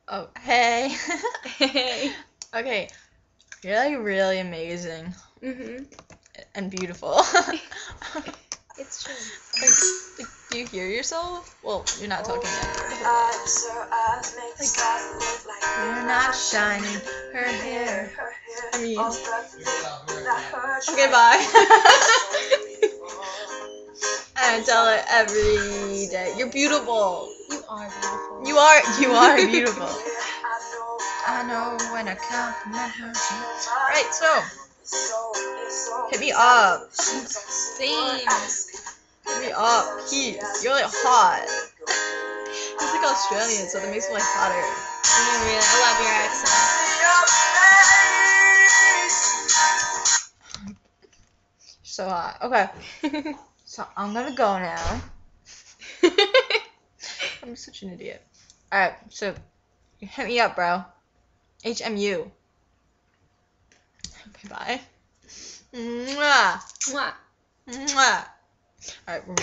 Oh, hey. Hey. Okay, you're like really amazing Mhm. and beautiful. It's true. Like, do you hear yourself? Well, you're not talking yet. You're not shining. Her hair. I mean. Okay, bye. I tell it every day. You're beautiful. You are beautiful. You are beautiful. I know when I compliment her. Alright, so hit me up. Same. Hit me up, please. You're like hot. It's like Australian, so that makes me like hotter. Oh, really? I love your accent. So hot. Okay, so I'm gonna go now. I'm such an idiot. Alright, so hit me up, bro. HMU. Okay, bye. Mwah. Mwah. Mwah. Alright,